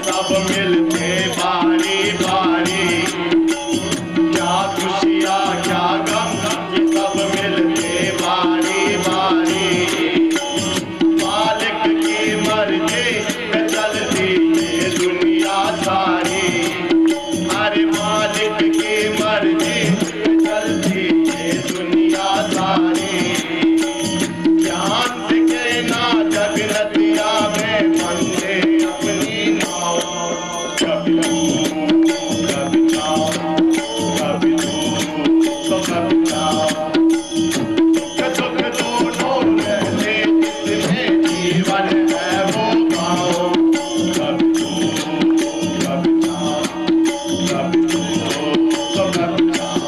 सब मिलते बारी बारी, क्या खुशियाँ क्या गम ये सब मिलते बारी बारी। मालिक की मर्जी में चलती ये दुनिया सारी, अरे मालिक की मर्जी में चलती ये दुनिया सारी। ज्ञान के ना जगनतिया में बंदे अपनी नाव, कभी कभी नाव, कभी तो कभी नाव। दुख दोनों रहते जिसमें जीवन है वो गाओ, कभी कभी नाव, कभी तो कभी नाव।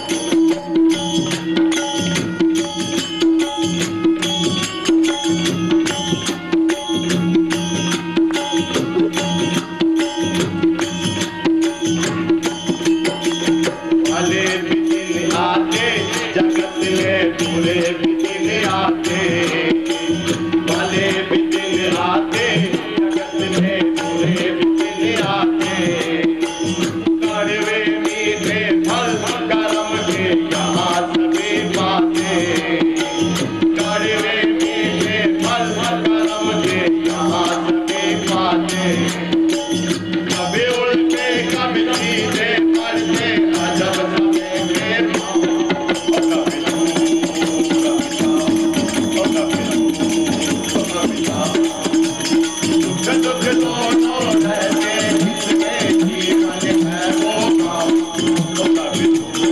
भले भी दिन आते जगत में बुरे भी दिन आते, भले भी दिन आते जगत में बुरे भी दिन आते। कड़वे मीठे फल कर्म के यहाँ सभी पाते, कड़वे मीठे फल कर्म के यहाँ सभी पाते। कभी उल्टे कभी सीधे पलटे अजब समय के पाँव, कभी कभी दुख दोनों रहते जिसमें जीवन है वो गाँव, कभी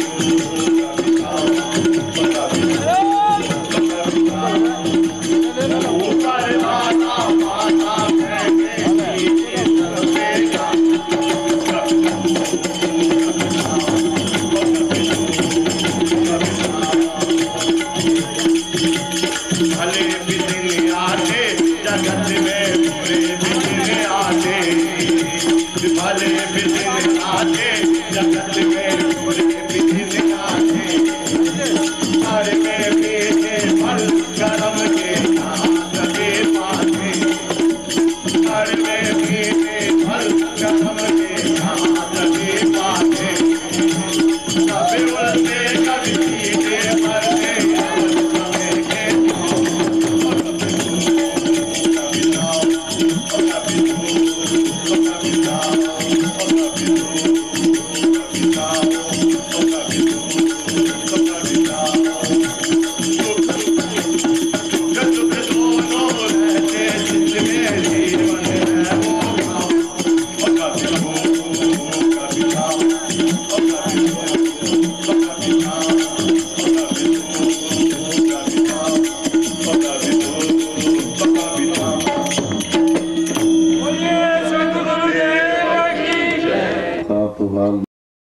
ऊपर माता माता कहते नीचे सर्वेगा, भले भी दिन आते जगत में बुरे भी दिन आते, भले भी दिन आते जगत में बुरे